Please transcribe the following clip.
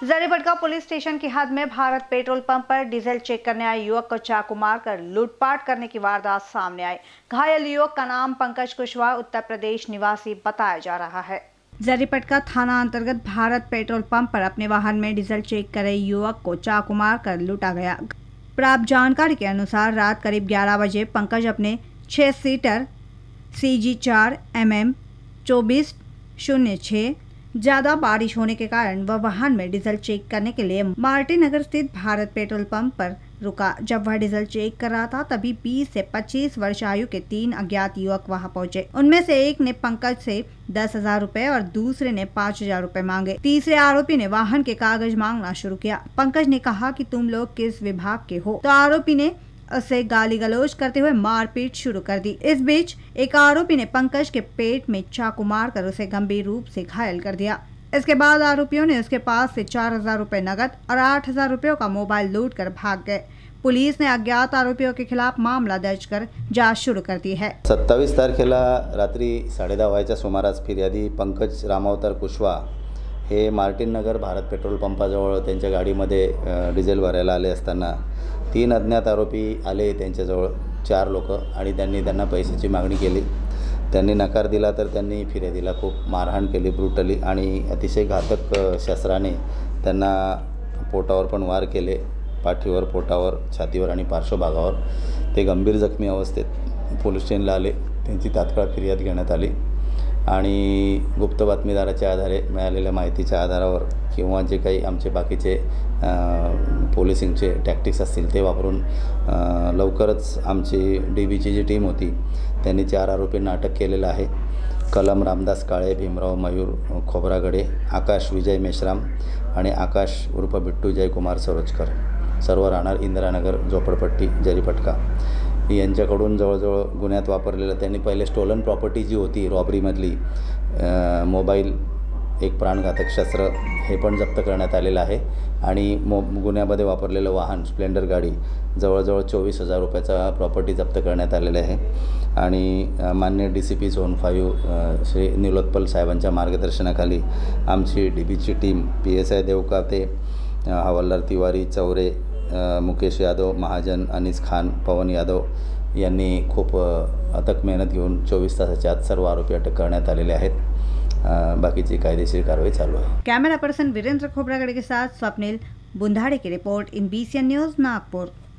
Jaripatka police station की हद में भारत पेट्रोल पंप पर डीजल चेक करने आए युवक को चाकू मारकर लूटपाट करने की वारदात सामने आई। घायल युवक का नाम पंकज कुशवाहा उत्तर प्रदेश निवासी बताया जा रहा है। जरीपटका थाना अंतर्गत भारत पेट्रोल पंप पर अपने वाहन में डीजल चेक कर रहे युवक को चाकू मारकर लूटा गया। प्राप्त जानकारी के अनुसार रात करीब 11 बजे पंकज अपने 6 सीटर CG4 MM 2406 ज्यादा बारिश होने के कारण वह वाहन में डीजल चेक करने के लिए मार्टिन नगर स्थित भारत पेट्रोल पंप पर रुका। जब वह डीजल चेक कर रहा था तभी 20 से 25 वर्ष आयु के 3 अज्ञात युवक वहां पहुंचे। उनमें से एक ने पंकज से 10,000 रुपए और दूसरे ने 5,000 रुपए मांगे। तीसरे आरोपी ने वाहन के कागज मांगना शुरू किया। पंकज ने कहा कि तुम लोग किस विभाग के हो, तो आरोपी ने उसे गाली गलौज करते हुए मारपीट शुरू कर दी। इस बीच एक आरोपी ने पंकज के पेट में चाकू मारकर उसे गंभीर रूप से घायल कर दिया। इसके बाद आरोपियों ने उसके पास से 4,000 रुपए नकद और 8,000 रुपयों का मोबाइल लूट कर भाग गए। पुलिस ने अज्ञात आरोपियों के खिलाफ मामला दर्ज कर जांच शुरू कर दी है। 27 तारखेला रात्री 10:30 वाजेच्या सुमारास फिर्यादी पंकज रामावतार कुशवाहा हे मार्टिन नगर भारत पेट्रोल पंपाजवळ त्यांच्या गाडीमध्ये डिझेल भरायला आले असताना 3 अज्ञात आरोपी आले त्यांच्याजवळ 4 लोक आणि त्यांना पैशाची मागणी केली। त्यांनी नकार दिला तर त्यांनी फिर्यादीला खूप मारहाण केली ब्रुटली आणि अतिशय घातक शस्त्राने त्यांना पोटावर पण वार केले, पाठीवर, पोटावर, छातीवर आणि पार्श्वभागावर। ते गंभीर जखमी अवस्थेत पोलीस स्टेशनला आले। त्यांची तात्काळ फिर्याद घेण्यात आली आणि गुप्त बातमीदाराच्या आधारे मिळालेल्या माहितीच्या आधारावर किंवा जे काही आमचे बाकीचे पोलिसिंगचे टॅक्टिक्स असतील ते वापरून लवकरच आमची DBची जी टीम होती त्यांनी 4 आरोपींना अटक केलेलं आहे। कलम रामदास काळे, भीमराव मयूर खोब्रागडे, आकाश विजय मेश्राम आणि आकाश उर्फ बिट्टू जयकुमार सरोजकर, सर्व राहणार इंदिरानगर झोपडपट्टी जरीपटका यांच्याकडून जवळजवळ गुन्ह्यात वापरलेलं त्यांनी पहिले स्टोलन प्रॉपर्टी जी होती रॉबरीमधली मोबाईल, एक प्राणघातक शस्त्र हे पण जप्त करण्यात आलेलं आहे आणि गुन्ह्यामध्ये वापरलेलं वाहन स्प्लेंडर गाडी जवळजवळ 24,000 रुपयाचा प्रॉपर्टी जप्त करण्यात आलेले आहे। आणि मान्य DCP झोन 5 श्री निलोत्पल साहेबांच्या मार्गदर्शनाखाली आमची DBची टीम PSI देवकाते, हवालदार तिवारी, चौरे, मुकेश यादव, महाजन, अनीस खान, पवन यादव यांनी खूप अथक मेहनत घेऊन 24 तासाच्या आत सर्व आरोपी अटक करण्यात आलेले आहेत। बाकीची कायदेशीर कारवाई चालू है। कैमरा पर्सन वीरेंद्र खोब्रागड़े के साथ स्वप्निल बुंधाड़े की report in BCN news Nagpur.